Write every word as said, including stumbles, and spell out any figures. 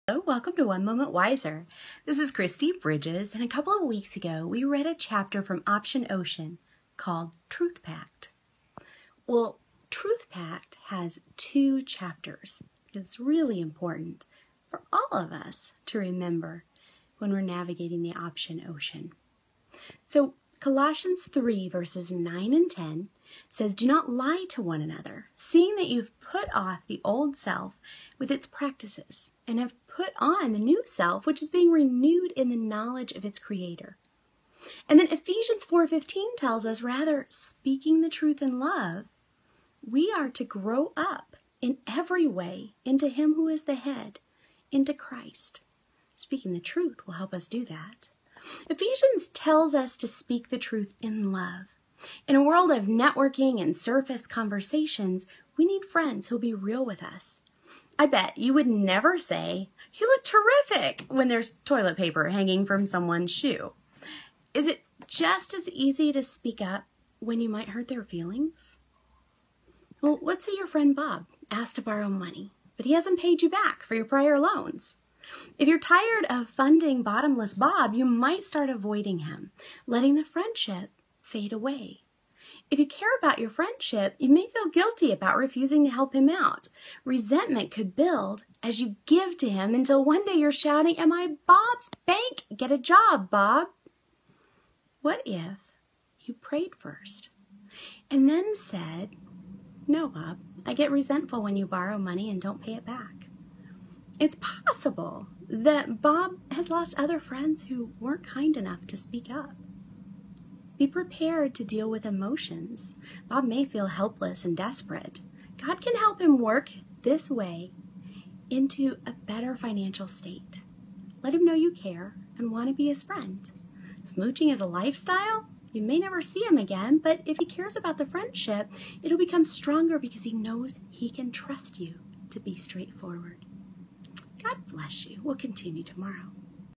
Hello, welcome to One Moment Wiser. This is Christy Bridges, and a couple of weeks ago we read a chapter from Option Ocean called Truth Pact. Well, Truth Pact has two chapters. It's really important for all of us to remember when we're navigating the Option Ocean. So Colossians three verses nine and ten says, "Do not lie to one another, seeing that you've put off the old self with its practices, and have put on the new self, which is being renewed in the knowledge of its creator." And then Ephesians four fifteen tells us, rather, speaking the truth in love, we are to grow up in every way into him who is the head, into Christ. Speaking the truth will help us do that. Ephesians tells us to speak the truth in love. In a world of networking and surface conversations, we need friends who'll be real with us. I bet you would never say, "You look terrific," when there's toilet paper hanging from someone's shoe. Is it just as easy to speak up when you might hurt their feelings? Well, let's say your friend Bob asked to borrow money, but he hasn't paid you back for your prior loans. If you're tired of funding bottomless Bob, you might start avoiding him, letting the friendship fade away. If you care about your friendship, you may feel guilty about refusing to help him out. Resentment could build as you give to him until one day you're shouting, "Am I Bob's bank? Get a job, Bob." What if you prayed first and then said, "No, Bob, I get resentful when you borrow money and don't pay it back." It's possible that Bob has lost other friends who weren't kind enough to speak up. Be prepared to deal with emotions. Bob may feel helpless and desperate. God can help him work this way into a better financial state. Let him know you care and want to be his friend. If mooching is a lifestyle, you may never see him again, but if he cares about the friendship, it'll become stronger because he knows he can trust you to be straightforward. God bless you. We'll continue tomorrow.